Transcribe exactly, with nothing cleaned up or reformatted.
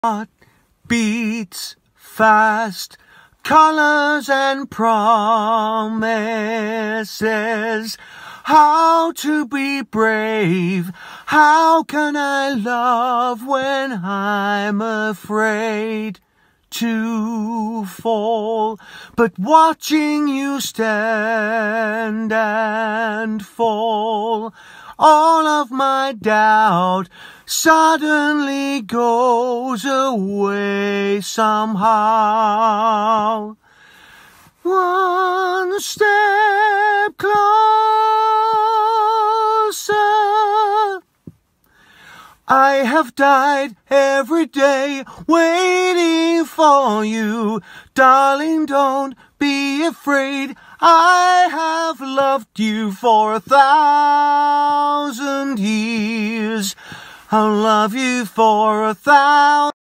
heart beats fast, colors and promises. How to be brave? How can I love when I'm afraid to fall? But watching you stand and fall, all of my doubt suddenly goes away somehow. One step closer. I have died every day waiting for you. Darling, don't be afraid. I have loved you for a thousand years. I'll love you for a thousand